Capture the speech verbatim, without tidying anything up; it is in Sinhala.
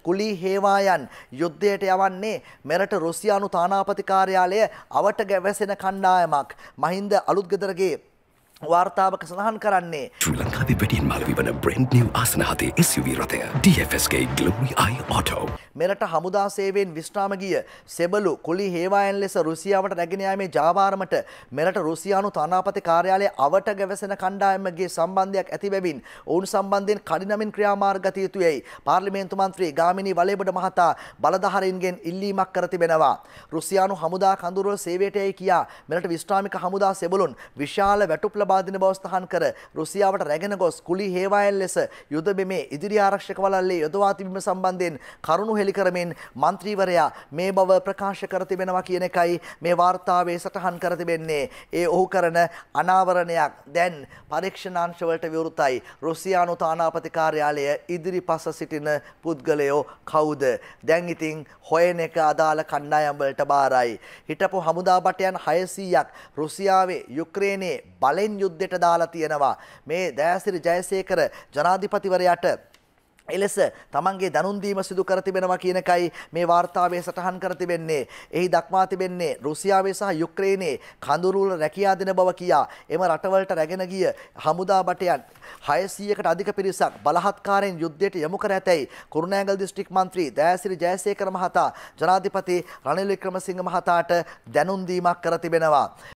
කුලී හේවායන් යුද්ධයට යවන්නේ මෙරට රුසියානු තානාපති කාර්යාලය අවට ගැවසෙන කණ්ඩායමක්. මහින්ද අලුත්ගෙදරගේ වාර්තාවක සඳහන් කරන්නේ ශ්‍රී ලංකාවේ වැඩියෙන් මාළු විවන බ්‍රැන්ඩ් නිව් ආසනහතේ එස් යූ වී රථය D F S K Glory Eye Auto. මෙරට හමුදා සේවයෙන් විශ්‍රාම ගිය සෙබළු කුලී හේවායන් ලෙස රුසියාවට රැගෙන යාමේ ජාවාරමට මෙරට රුසියානු තානාපති කාර්යාලය අවට ගැවසෙන කණ්ඩායමගේ සම්බන්ධයක් ඇති බැවින් ඔවුන් සම්බන්ධයෙන් කඩිනමින් ක්‍රියාමාර්ග ගත යුතුයයි පාර්ලිමේන්තු මන්ත්‍රී ගාමිණී වලේබඩ මහතා බලධාරීන්ගෙන් ඉල්ලීමක් කර තිබෙනවා. රුසියානු හමුදා කඳවුර සේවයට යයි කියා මෙරට විශ්‍රාමික හමුදා සෙබළුන් විශාල වැටුප් බාදින බව සඳහන් කර රුසියාවට රැගෙන ගොස් කුලී හේවායන් ලෙස යුද බිමේ ඉදිරි ආරක්ෂක වළල්ලේ යොදවා තිබීම සම්බන්ධයෙන් කරුණු හෙළි කරමින් මන්ත්‍රීවරයා මේ බව ප්‍රකාශ කර තිබෙනවා කියන එකයි මේ වාර්තාවේ සටහන් කර තිබෙන්නේ. ඒ ඔහු කරන අනාවරණයක් දැන් පරීක්ෂණාංශ වලට විවෘතයි. රුසියානු තානාපති කාර්යාලය ඉදිරිපස සිටින පුද්ගලයෝ කවුද? දැන් ඉතින් හොයන එක අදාළ කණ්ඩායම් වලට බාරයි. හිටපු හමුදා බටයන් හයසීයක් රුසියාවේ යුක්‍රේනයේ බලෙන් යුද්ධයට දාලා තියෙනවා. මේ දයාසිරි ජයසේකර ජනාධිපතිවරයාට එලෙස තමන්ගේ දැනුම් දීම සිදු කර තිබෙනවා කියන එකයි මේ වාර්තාවේ සටහන් කර තිබෙන්නේ. එහි දක්වා තිබෙන්නේ රුසියාවේ සහ යුක්‍රේනයේ කඳුරුවල රැකියා දෙන බව කියා එම රටවලට රැගෙන ගිය හමුදා බටයන් හයසීයකට අධික පිරිසක් බලහත්කාරයෙන් යුද්ධයට යොමු කර ඇතැයි කුරුණෑගල දිස්ත්‍රික් මන්ත්‍රී දයාසිරි ජයසේකර මහතා ජනාධිපති රනිල් වික්‍රමසිංහ මහතාට දැනුම් දීමක් කර තිබෙනවා.